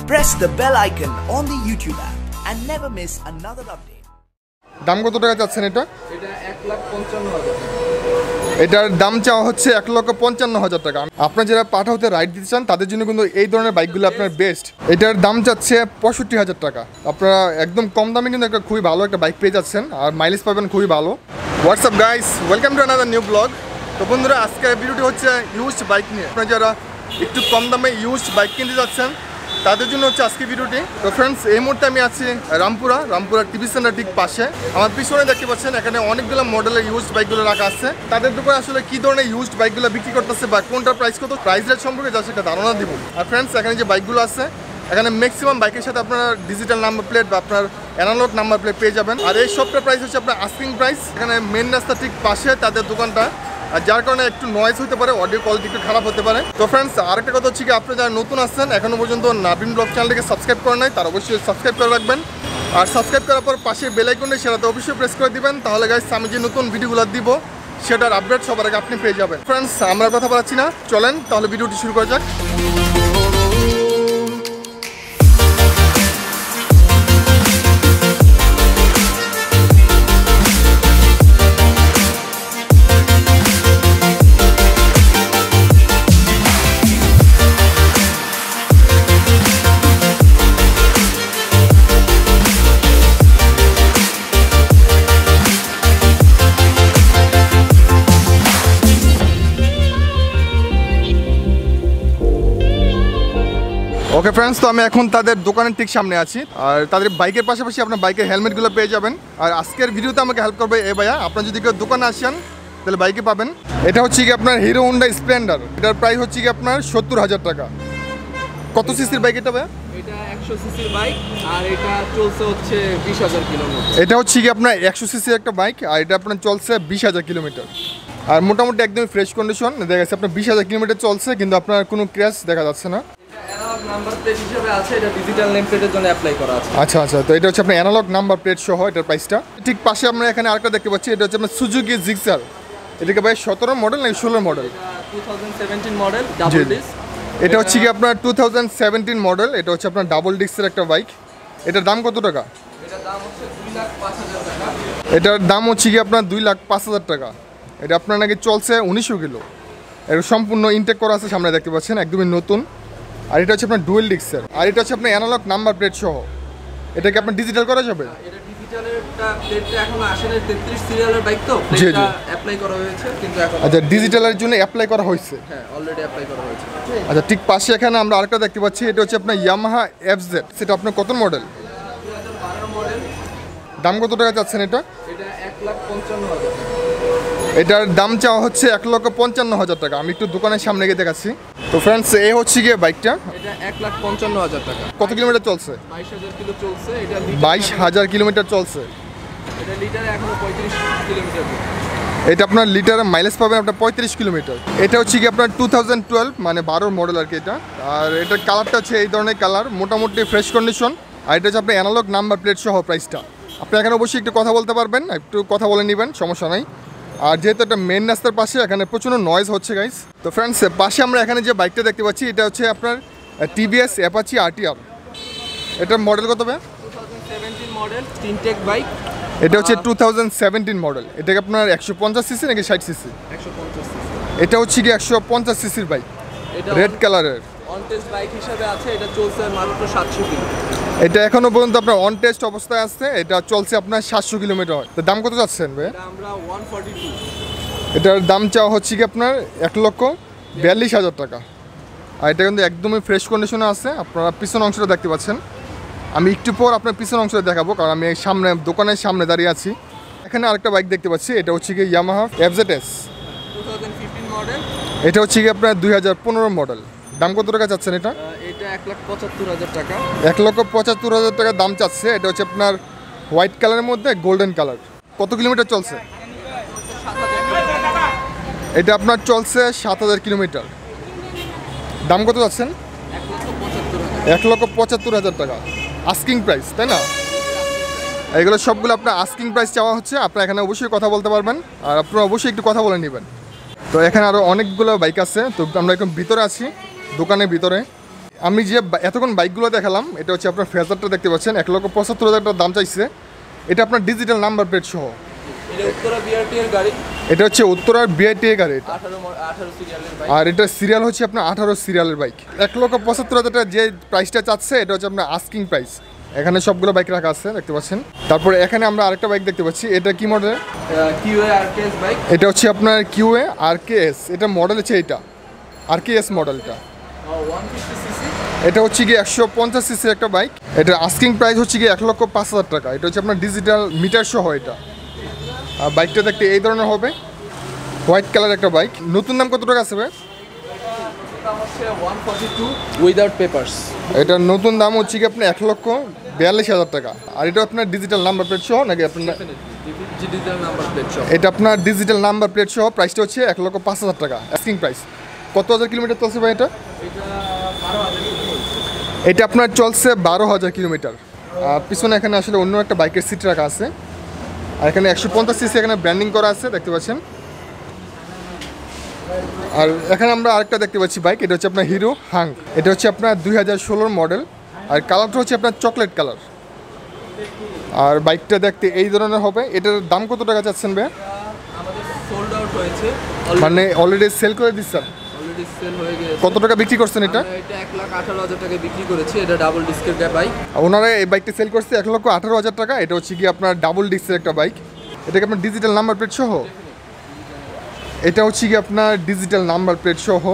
Press the bell icon on the YouTube app and never miss another update. দাম কত টাকা চাচ্ছেন এটা? এটা 1,55,000 টাকা। এটার দাম চাওয়া হচ্ছে 1,55,000 টাকা। আপনারা যারা পাঠাতে রাইড দিতে চান তাদের জন্য কিন্তু এই ধরনের বাইকগুলো আপনার বেস্ট। এটার দাম চাচ্ছে 65,000 টাকা। আপনারা একদম কম দামে কিন্তু একটা খুবই ভালো একটা বাইক পেয়ে যাচ্ছেন আর মাইলেজ পাবেন খুবই ভালো। What's up guys, welcome to another new blog. তো বন্ধুরা, আজকের ভিডিওটি হচ্ছে ইউজড বাইক নিয়ে। আপনারা যারা একটু কম দামে ইউজড বাইক কিনতে যাচ্ছেন তাদের জন্য হচ্ছে আজকে ভিডিওটি। তো ফ্রেন্ডস, এই মুহূর্তে আমি আছি রামপুরা টিভি সেন্টার ঠিক পাশে। আমার পিছনে দেখতে পাচ্ছেন এখানে অনেকগুলো মডেলের ইউজড বাইকগুলো রাখা আছে। তাদের দোকানে আসলে কি ধরনের ইউজড বাইকগুলো বিক্রি করতেছে বা কোনটার প্রাইস কত, প্রাইস রেট সম্পর্কে যা সেটা ধারণা দিব। আর ফ্রেন্ডস, এখানে যে বাইকগুলো আছে এখানে ম্যাক্সিমাম বাইকের সাথে আপনারা ডিজিটাল নাম্বার প্লেট বা আপনার অ্যানালগ নাম্বার প্লেট পেয়ে যাবেন। আর এই সবটার প্রাইস হচ্ছে আপনার আস্কিং প্রাইস। এখানে মেন রাস্তা ঠিক পাশে তাদের দোকানটা, আর যার কারণে একটু নয়েজ হতে পারে, অডিও কোয়ালিটি একটু খারাপ হতে পারে। তো ফ্রেন্ডস, আরেকটা কথা হচ্ছে কি, আপনি যারা নতুন আসছেন এখনো পর্যন্ত নাবিন ব্লগ চ্যানেলটিকে সাবস্ক্রাইব করেন নাই, তার অবশ্যই সাবস্ক্রাইব করে রাখবেন। আর সাবস্ক্রাইব করার পর পাশে বেল আইকনটা সেটাতে অবশ্যই প্রেস করে দিবেন। তাহলে গাইস, আমি যে নতুন ভিডিওগুলো দিব সেটার আপডেট সবার আগে আপনি পেয়ে যাবেন। ফ্রেন্ডস, আমরা কথা বলাচ্ছি না, চলেন তাহলে ভিডিওটি শুরু করা যাক। ওকে ফ্রেন্ডস, তো আমি এখন তাদের দোকানের ঠিক সামনে আছি। আর তাদের বাইকের পাশাপাশি আপনার বাইকের হেলমেটগুলো পেয়ে যাবেন। আর আজকের ভিডিওতে আমাকে হেল্প করবে এ ভাইয়া। আপনার যদি কেউ দোকানে আসেন তাহলে বাইকে পাবেন। এটা হচ্ছে কি আপনার হিরো হোন্ডা স্প্লেন্ডার। এটার প্রাইস হচ্ছে কি আপনার 70,000 টাকা। কত সিসির বাইক এটা ভাইয়া? এটা 100 সিসির বাইক আর এটা চলছে হচ্ছে 20,000 কিলোমিটার। এটা হচ্ছে কি আপনার 100 সিসির একটা বাইক আর এটা আপনার চলছে 20,000 কিলোমিটার। আর মোটামুটি একদম ফ্রেশ কন্ডিশন দেখা যাচ্ছে। আপনার 20,000 কিলোমিটার চলছে কিন্তু আপনার কোনো ক্র্যাশ দেখা যাচ্ছে না। নাম্বার প্লেট হিসেবে আছে, এটা ডিজিটাল নেম প্লেটের জন্য অ্যাপ্লাই করা আছে। আচ্ছা, তো এটা হচ্ছে আপনার অ্যানালগ নাম্বার প্লেট সহ এটার প্রাইসটা। ঠিক পাশে আমরা এখানে আরেকটা দেখতে পাচ্ছি, এটা হচ্ছে আপনার সুজুকি জিক্সার। এটাকে ভাই 17 মডেল নাকি 16 মডেল? 2017 model, double disc. এটা হচ্ছে কি আপনার 2017 মডেল। এটা হচ্ছে আপনার ডাবল ডিস্কের একটা বাইক। এটার দাম কত টাকা? এটার দাম হচ্ছে 2,05,000 টাকা। এটার দাম হচ্ছে কি আপনার 2,05,000 টাকা। এটা আপনার নাকি চলছে 1900 কিলো। এটা সম্পূর্ণ ইনটেক করা আছে, সামনে দেখতে পাচ্ছেন একদমই নতুন। আর এটা হচ্ছে আপনার ডুয়েল ডিস্কের। আর এটা হচ্ছে আপনার অ্যানালগ নাম্বার প্লেট সহ। এটাকে আপনার ডিজিটাল করা যাবে? এটা ডিজিটালেরটা প্লেটটা এখনো আসে না, 33 সিরিয়ালের বাইক তো প্লেটটা অ্যাপ্লাই করা হয়েছে কিন্তু এখন। আচ্ছা, ডিজিটালের জন্য অ্যাপ্লাই করা হয়েছে? হ্যাঁ, অলরেডি অ্যাপ্লাই করা হয়েছে। আচ্ছা, ঠিক পাশে এখানে আমরা আরেকটা দেখতে পাচ্ছি, এটা হচ্ছে আপনার ইয়ামাহা FZ। সেটা আপনার কত মডেল? 2012 মডেল। দাম কত টাকা চাচ্ছেন এটা? এটা 1,55,000 টাকা। এটার দাম চাওয়া হচ্ছে 1,55,000 টাকা। আমি একটু দোকানের সামনে গিয়ে দেখাচ্ছি। তো ফ্রেন্ডস, এই হচ্ছে গিয়ে বাইকটা। এটা 1,55,000 টাকা। কত কিলোমিটার চলছে? 22,000 কিলো চলছে। এটা 22,000 কিলোমিটার চলছে। এটা লিটারে এখনো 35 কিলোমিটার। এটা আপনার লিটারে মাইলেজ পাবেন আপনার 35 কিলোমিটার। এটা হচ্ছে কি আপনার 2012 মানে 12 মডেল আর কি এটা। আর এটার কালারটা হচ্ছে এই ধরনের কালার, মোটামুটি ফ্রেশ কন্ডিশন। আর এটা হচ্ছে আপনার অ্যানালগ নাম্বার প্লেট সহ প্রাইসটা। আপনি এখানে অবশ্যই একটু কথা বলতে পারবেন, একটু কথা বলে নেবেন, সমস্যা নাই। আর যেহেতু একটা মেন রাস্তার পাশে এখানে প্রচুর নয়েজ হচ্ছে গাইস। তো ফ্রেন্ডস, পাশে আমরা এখানে যে বাইকটা দেখতে পাচ্ছি এটা হচ্ছে আপনার TVS অ্যাপাচি RTR। এটার মডেল কত ভাই? 2017 মডেল, তিনটেক বাইক। এটা হচ্ছে 2017 মডেল। এটাকে আপনার 150 সিসি নাকি 60 সিসি? 150 সিসি। এটা হচ্ছে কি 150 সিসির বাইক, রেড কালারের। অন টেস্ট বাইক হিসেবে আছে, এটা চলছে মাত্র 700 কিলো। এটা এখনো পর্যন্ত আপনার অন টেস্ট অবস্থায় আছে। এটা চলছে আপনার 700 কিলোমিটার। তো দাম কত চাচ্ছেন ভাই? এটা আমরা 142। এটার দাম চাওয়া হচ্ছে কি আপনার 1,42,000 টাকা। আর এটা কিন্তু একদমই ফ্রেশ কন্ডিশনে আছে। আপনারা পিছন অংশটা দেখতে পাচ্ছেন। আমি একটু পর আপনার পিছন অংশটা দেখাবো, কারণ আমি সামনে দোকানের সামনে দাঁড়িয়ে আছি। এখানে আরেকটা বাইক দেখতে পাচ্ছি, এটা হচ্ছে কি ইয়ামাহা FZS 2015 মডেল। এটা হচ্ছে কি আপনার 2015 মডেল। দাম কত টাকা চাচ্ছেন এটা? এটা 1,75,000 টাকা। 1,75,000 টাকা দাম চাচ্ছে। এটা হচ্ছে আপনার হোয়াইট কালারের মধ্যে গোল্ডেন কালার। কত কিলোমিটার চলছে? 7,000। এটা আপনার চলছে 7,000 কিলোমিটার। দাম কত চাচ্ছেন? 1,75,000 টাকা আস্কিং প্রাইস, তাই না? এগুলো সবগুলো আপনার আস্কিং প্রাইস চাওয়া হচ্ছে। আপনারা এখানে অবশ্যই কথা বলতে পারবেন আর আপনারা অবশ্যই একটু কথা বলে নেবেন। তো এখানে আরও অনেকগুলো বাইক আছে। তো আমরা একদম ভিতরে আছি, দোকানের ভিতরে। আমি যে এতক্ষণ বাইকগুলো দেখালাম, এটা হচ্ছে আপনার ফেজারটা দেখতে পাচ্ছেন, 1,75,000 টাকা দাম চাইছে। এটা আপনার ডিজিটাল নাম্বার প্লেট সহ। এটা উত্তরা বিআরটি এর গাড়ি। এটা হচ্ছে উত্তরার বিআইটি এর গাড়ি, 18 সিরিয়ালের বাইক। আর এটা সিরিয়াল হচ্ছে আপনার 18 সিরিয়ালের বাইক। 1,75,000 টাকা যে প্রাইসটা চাচ্ছে, এটা হচ্ছে আপনার আস্কিং প্রাইস। এখানে সবগুলো বাইক রাখা আছে দেখতে পাচ্ছেন। তারপরে এখানে আমরা আরেকটা বাইক দেখতে পাচ্ছি, এটা কি মডেল? QA RKS bike. এটা হচ্ছে আপনার কিউএ আরকেএস। এটা মডেল হচ্ছে এটা আরকেএস মডেলটা। 150 সিসি। এটা হচ্ছে কি 150 সিসির একটা বাইক। এটা আস্কিং প্রাইস হচ্ছে কি 1,05,000 টাকা। এটা হচ্ছে আপনার ডিজিটাল মিটার সহ এটা। আর বাইকটা দেখতে এই ধরনের হবে, হোয়াইট কালার একটা বাইক। নতুন দাম কত টাকা আছে ভাই? দাম হচ্ছে 142 উইদাউট পেপারস। এটার নতুন দাম হচ্ছে কি আপনার 1,42,000 টাকা। আর এটা আপনার ডিজিটাল নাম্বার প্লেট সহ নাকি আপনার? ডিজিটাল নাম্বার প্লেট সহ। এটা আপনার ডিজিটাল নাম্বার প্লেট সহ। প্রাইসটা হচ্ছে 1,05,000 টাকা আস্কিং প্রাইস। কত হাজার কিলোমিটার চলছে ভাই এটা? এটা আপনার চলছে 12,000 কিলোমিটার। পিছনে এখানে আসলে অন্য একটা বাইকের সিট রাখা আছে। আর এখানে 150 সিসি এখানে ব্র্যান্ডিং করা আছে দেখতে পাচ্ছেন। আর এখানে আমরা আরেকটা দেখতে পাচ্ছি বাইক, এটা হচ্ছে আপনার হিরো হাং। এটা হচ্ছে আপনার 2016 মডেল। আর কালারটা হচ্ছে আপনার চকলেট কালার। আর বাইকটা দেখতে এই ধরনের হবে। এটার দাম কত টাকা চাচ্ছেন ভাই? আমাদের সোল্ড আউট হয়েছে, মানে অলরেডি সেল করে দিচ্ছেন? অলরেডি সেল হয়ে গেছে। কত টাকা বিক্রি করছেন এটা? এটা 1,18,000 টাকা বিক্রি করেছি। এটা ডাবল ডিস্কের বাইক। ওনারা এই বাইকটা সেল করছে 1,18,000 টাকা। এটা হচ্ছে কি আপনার ডাবল ডিস্কের একটা বাইক। এটাকে আপনার ডিজিটাল নাম্বার প্লেট সহ। এটা হচ্ছে কি আপনার ডিজিটাল নাম্বার প্লেট সহ,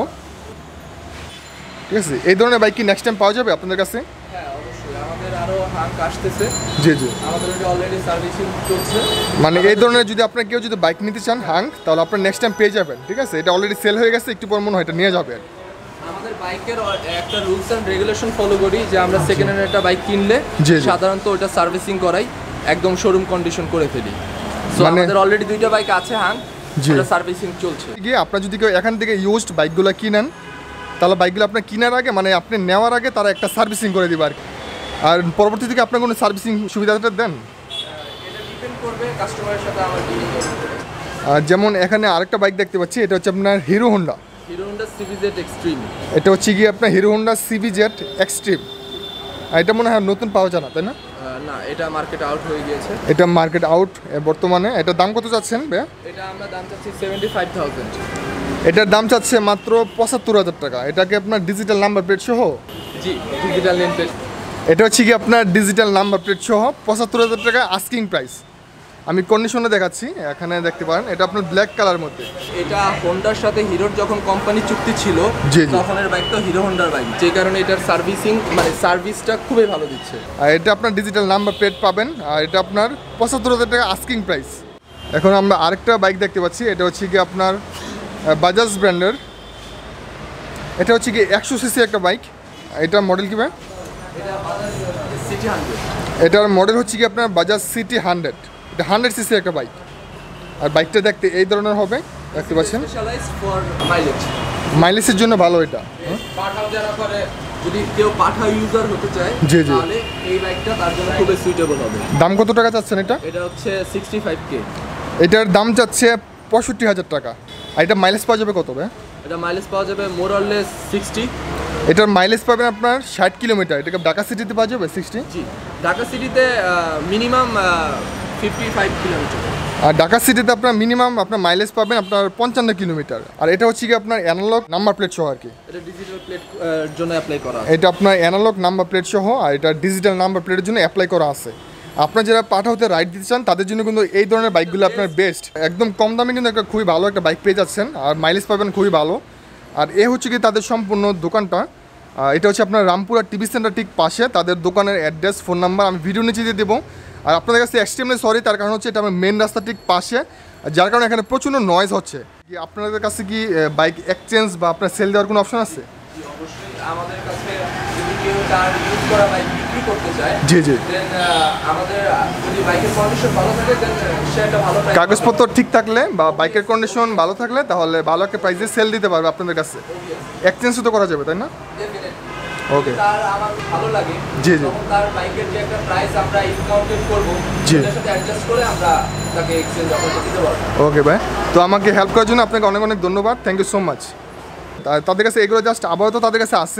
ঠিক আছে। এই ধরনের বাইক কি নেক্সট টাইম পাওয়া যাবে আপনাদের কাছে? হ্যাঁ অবশ্যই, আমাদের আরো হাঙ্ক আসতেছে। জি জি। আমাদের এটা অলরেডি সার্ভিসিং চলছে। মানে এই ধরনের যদি আপনার কেউ যদি বাইক নিতে চান হাঙ্ক, তাহলে আপনার নেক্সট টাইম পেয়ে যাবেন, ঠিক আছে। এটা অলরেডি সেল হয়ে গেছে, একটু পর মনে হয় এটা নিয়ে যাবে। আমাদের বাইকের একটা রুলস অ্যান্ড রেগুলেশন ফলো করি যে আমরা সেকেন্ড হ্যান্ড একটা বাইক কিনলে জি, জি। সাধারণত ওটা সার্ভিসিং করাই, একদম শোরুম কন্ডিশন করে ফেলি। সো মানে- আমাদের অলরেডি 2টা বাইক আছে হাঙ্ক, জি। ওটা সার্ভিসিং চলছে। গিয়ে আপনার যদি কেউ এখান থেকে ইউজড বাইকগুলো কিনেন, তাহলে বাইকগুলো আপনার কেনার আগে মানে আপনি নেওয়ার আগে তারা একটা সার্ভিসিং করে দিবে আর কি। আর পরবর্তী থেকে আপনার কোনো সার্ভিসিং সুবিধাটা দেন? এটা ডিপেন্ড করবে কাস্টমারের সাথে আমার ডিলিং এর উপরে। আর যেমন এখানে আরেকটা বাইক দেখতে পাচ্ছি, এটা হচ্ছে আপনার Hero Honda. Hero Honda CBZ Xtreme. এটা হচ্ছে গিয়ে আপনার হিরো হোন্ডা সিবিজেড এক্সট্রিম। আর এটা মনে হয় নতুন পাওয়া যায় না, তাই না? না, এটা মার্কেট আউট হয়ে গিয়েছে। এটা মার্কেট আউট বর্তমানে। এটার দাম কত চাচ্ছেন ভাইয়া? এটা আমরা দাম চাচ্ছি 75,000। এটার দাম চাচ্ছে মাত্র 75,000 টাকা। এটাকে আপনার ডিজিটাল নাম্বার প্লেট সহ? জি, ডিজিটাল নেম প্লেট। এটা হচ্ছে কি আপনার ডিজিটাল নাম্বার প্লেট সহ 75,000 টাকা আস্কিং প্রাইস। আমি কন্ডিশনে দেখাচ্ছি, এখানে দেখতে পারেন। এটা আপনার ব্ল্যাক কালার মধ্যে। এটা হোন্ডার সাথে হিরোর যখন কোম্পানি চুক্তি ছিল, জি, জি। তখন এর বাইকটা হিরো হোন্ডার বাইক, যে কারণে এটার সার্ভিসিং মানে সার্ভিসটা খুবই ভালো দিচ্ছে। আর এটা আপনার ডিজিটাল নাম্বার প্লেট পাবেন। আর এটা আপনার 75,000 টাকা আস্কিং প্রাইস। এখন আমরা আরেকটা বাইক দেখতে পাচ্ছি, এটা হচ্ছে কি আপনার বাজাজ ব্র্যান্ডের। এটা হচ্ছে কি 100 সিসি একটা বাইক। এটা মডেল কি ভাই? এটা বাজাজ সিটি 100। এটার মডেল হচ্ছে কি আপনার বাজাজ সিটি 100। এটা 100 সিসি একটা বাইক। আর বাইকটা দেখতে এই ধরনের হবে, দেখতে পাচ্ছেন। Specialised for mileage. মাইলেজের জন্য ভালো এটা। পাঠাও যারা করে, যদি কেউ পাঠা ইউজার হতে চায়, জি, জি। তাহলে এই বাইকটা তার জন্য খুবই সুইটেবল হবে। দাম কত টাকা চাচ্ছেন এটা? এটা হচ্ছে 65K। এটার দাম চাচ্ছে 65,000 টাকা। আর এটা মাইলেজ পাওয়া যাবে কত ভাই? এটা মাইলেজ পাওয়া যাবে মোর অর লেস 60। এটার মাইলেজ পাবেন আপনার 60 কিলোমিটার। এটাকে ঢাকা সিটিতে পাওয়া যাবে 60। জি, ঢাকা সিটিতে মিনিমাম 55 কিলোমিটার। আর ঢাকা সিটিতে আপনার মিনিমাম আপনার মাইলেজ পাবেন আপনার 55 কিলোমিটার। আর এটা হচ্ছে কি আপনার অ্যানালগ নাম্বার প্লেট সহ আর কি। এটা ডিজিটাল প্লেট জন্য অ্যাপ্লাই করা আছে। এটা আপনার অ্যানালগ নাম্বার প্লেট সহ, আর এটা ডিজিটাল নাম্বার প্লেটের জন্য অ্যাপ্লাই করা আছে। আপনার যারা পাঠাতে রাইড দিতে চান তাদের জন্য কিন্তু এই ধরনের বাইকগুলো আপনার বেস্ট। একদম কম দামে কিন্তু একটা খুবই ভালো একটা বাইক পেয়ে যাচ্ছেন, আর মাইলেজ পাবেন খুবই ভালো। আর এ হচ্ছে কি তাদের সম্পূর্ণ দোকানটা। এটা হচ্ছে আপনার রামপুরা টিভি সেন্টার ঠিক পাশে। তাদের দোকানের অ্যাড্রেস, ফোন নাম্বার আমি ভিডিও নিচে দিয়ে দেবো। আর আপনাদের কাছে এক্সট্রিমলি সরি, তার কারণ হচ্ছে এটা আমার মেন রাস্তা ঠিক পাশে, যার কারণে এখানে প্রচণ্ড নয়েজ হচ্ছে। কি আপনাদের কাছে কি বাইক এক্সচেঞ্জ বা আপনার সেল দেওয়ার কোনো অপশন আছে? অবশ্যই আমাদের কাছে যদি কেউ তার ইউজ করা বাইক বিক্রি করতে চায়, জি, জি। দেন আমাদের যদি বাইকের কন্ডিশন ভালো থাকে, দেন সে একটা ভালো প্রাইস, কাগজপত্র ঠিক থাকলে বা বাইকের কন্ডিশন ভালো থাকলে তাহলে ভালো একটা প্রাইসে সেল দিতে পারবে আপনাদের কাছে। এক্সচেঞ্জও তো করা যাবে, তাই না? ওকে। তার আমার ভালো লাগে, জি, জি। তখন তার বাইকের যে একটা প্রাইস আমরা ইনকাউন্টেড করব, জি। সেটার সাথে অ্যাডজাস্ট করে আমরা তাকে এক্সচেঞ্জ অফার দিতে পারবো। ওকে ভাই, তো আমাকে হেল্প করার জন্য আপনাকে অনেক অনেক ধন্যবাদ। Thank you so much. তাদের কাছে এগুলো জাস্ট আপাতত তাদের কাছে আছে।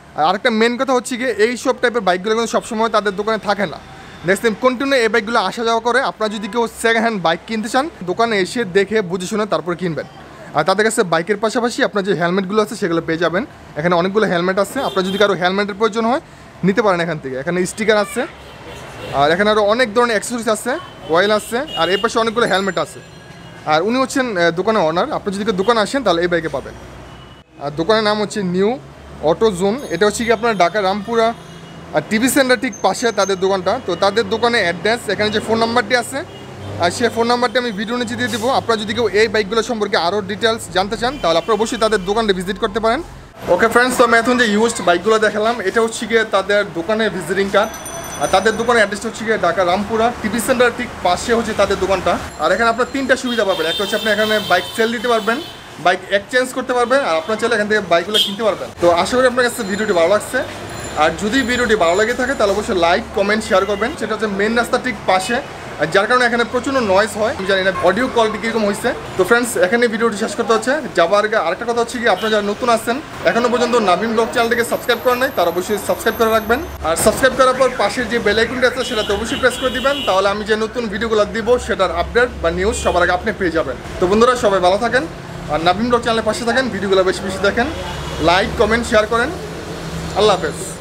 আর আরেকটা মেন কথা হচ্ছে কি এই সব টাইপের বাইকগুলো কিন্তু সবসময় তাদের দোকানে থাকে না, নেক্সট টাইম কন্টিনিউ এই বাইকগুলো আসা যাওয়া করে। আপনারা যদি কেউ সেকেন্ড হ্যান্ড বাইক কিনতে চান দোকানে এসে দেখে বুঝে শুনে তারপর কিনবেন। আর তাদের কাছে বাইকের পাশাপাশি আপনার যে হেলমেটগুলো আছে সেগুলো পেয়ে যাবেন। এখানে অনেকগুলো হেলমেট আছে, আপনার যদি কারো হেলমেটের প্রয়োজন হয় নিতে পারেন এখান থেকে। এখানে স্টিকার আছে, আর এখানে আরও অনেক ধরনের অ্যাক্সেসরিজ আছে, অয়েল আছে, আর এর পাশে অনেকগুলো হেলমেট আছে। আর উনি হচ্ছেন দোকানের অনার। আপনি যদি কেউ দোকানে আসেন তাহলে এই বাইকে পাবেন। আর দোকানের নাম হচ্ছে নিউ অটো জোন। এটা হচ্ছে কি আপনার ঢাকা রামপুরা আর টিভি সেন্টার ঠিক পাশে তাদের দোকানটা। তো তাদের দোকানে অ্যাড্রেস, এখানে যে ফোন নাম্বারটি আছে আর সেই ফোন নাম্বারটি আমি ভিডিও নিচে দিয়ে দেবো। আপনারা যদি কেউ এই বাইকগুলো সম্পর্কে আরও ডিটেলস জানতে চান তাহলে আপনারা অবশ্যই তাদের দোকানটা ভিজিট করতে পারেন। ওকে ফ্রেন্ডস, তো আমি এখন যে ইউজড বাইকগুলো দেখালাম এটা হচ্ছে গিয়ে তাদের দোকানের ভিজিটিং কার্ড। আর তাদের দোকানের অ্যাড্রেসটা হচ্ছে গিয়ে ঢাকা রামপুরা টিভি সেন্টার ঠিক পাশে হচ্ছে তাদের দোকানটা। আর এখানে আপনার 3টা সুবিধা পাবেন। একটা হচ্ছে আপনি এখানে বাইক সেল দিতে পারবেন, বাইক এক্সচেঞ্জ করতে পারবেন, আর আপনার চাইলে এখান থেকে বাইকগুলো কিনতে পারবেন। তো আশা করি আপনার কাছে ভিডিওটি ভালো লাগছে। আর যদি ভিডিওটি ভালো লাগে থাকে তাহলে অবশ্যই লাইক কমেন্ট শেয়ার করবেন। সেটা হচ্ছে মেন রাস্তা ঠিক পাশে, আর যার কারণে এখানে প্রচণ্ড নয়েজ হয়। আমি জানি না অডিও কোয়ালিটি কীরকম হয়েছে। তো ফ্রেন্ডস, এখানে ভিডিওটি শেষ করতে হচ্ছে। যাবার আগে আরেকটা কথা হচ্ছে কি, আপনারা যারা নতুন আসছেন এখনও পর্যন্ত নাবিন ব্লগ চ্যানেলটিকে সাবস্ক্রাইব করেন নাই, তারা অবশ্যই সাবস্ক্রাইব করে রাখবেন। আর সাবস্ক্রাইব করার পর পাশের যে বেল আইকনটা আছে সেটাতে অবশ্যই প্রেস করে দিবেন, তাহলে আমি যে নতুন ভিডিওগুলো দিব সেটার আপডেট বা নিউজ সবার আগে আপনি পেয়ে যাবেন। তো বন্ধুরা, সবাই ভালো থাকেন আর নাবিন ব্লগ চ্যানেলের পাশে থাকেন, ভিডিওগুলো বেশি বেশি দেখেন, লাইক কমেন্ট শেয়ার করেন। আল্লাহ হাফেজ।